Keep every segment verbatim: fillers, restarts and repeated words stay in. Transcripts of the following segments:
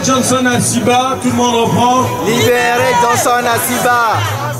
Johnson Assiba, tout le monde reprend. Libérez Johnson Assiba.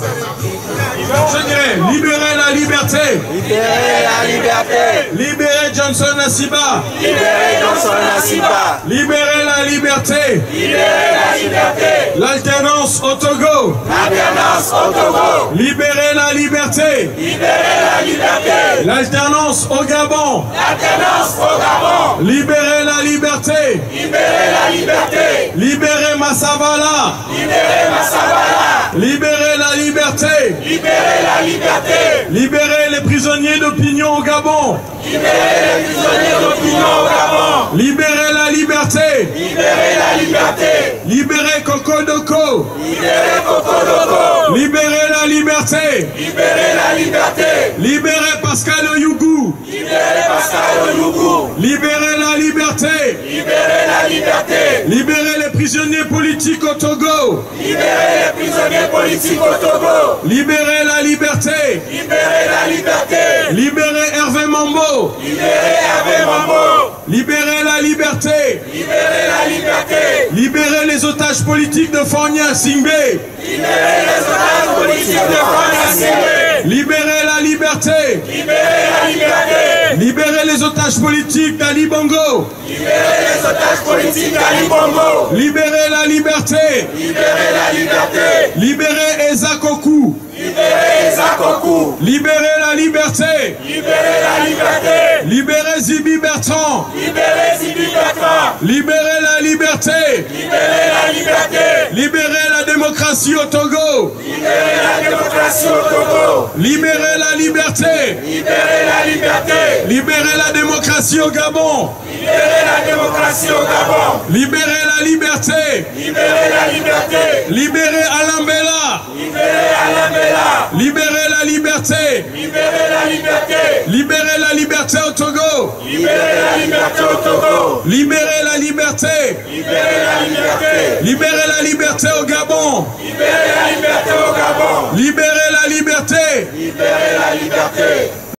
Je dirais, libérez la liberté. Libérez la liberté. Libérez Johnson Assiba. Libérez Johnson Assiba. Libérez la liberté. Libérez la liberté. L'alternance au Togo. L'alternance au Togo. Libérez la liberté. Libérez la liberté. L'alternance au Gabon. L'alternance au Gabon. Libérez la liberté. Libérez la liberté. Libérez Massavala. Libérez Massavala. Libérez la liberté. Libérez la liberté. Libérez les prisonniers d'opinion au Gabon. Libérez les prisonniers d'opinion au Gabon. Libérez la liberté. Libérez la liberté. Libérez Kokodoko. Libérez Kokodoko. Libérez la liberté. Libérez la liberté. Libérez Pascal Oyougou. Libérez Pascal Oyougou. Libérez la liberté. Libérez la liberté. Libérez les prisonniers politiques au Togo. Libérez les prisonniers politiques au Togo. Libérez la liberté. Libérez la liberté. Libérez Hervé Mambo. Libérez Hervé Mambo. Libérez la liberté. Libérez la liberté. Libérez les otages politiques de Fornia Singbe. Libérez les otages politiques de Fornia Singbe. Libérez la liberté. Libérez la liberté. Libérez les otages politiques d'Ali Bongo. Libérez les otages politiques d'Ali Bongo. Libérez la liberté. Libérez la liberté. Libérez Eza Koku. Libérez Zakoku. Libérez la liberté. Libérez la liberté. Libérez Zibi Bertrand. Libérez Zibi Bertrand. Libérez la liberté. Libérez la liberté. Libérez la démocratie au Togo. Libérez la démocratie au Togo. Libérez la liberté. Libérez la liberté. Libérez la démocratie au Gabon. Libérez la démocratie au Gabon. Libérez la liberté. Libérez la liberté. Libérez Alain Bella. Libérez Alain Bella. Libérez la liberté. Libérez la liberté. Libérez la liberté au Togo. Libérez la liberté au Togo. Libérez la liberté. Libérez la liberté. Libérez la liberté au Gabon. Libérez la liberté au Gabon. Libérez la liberté. Libérez la liberté.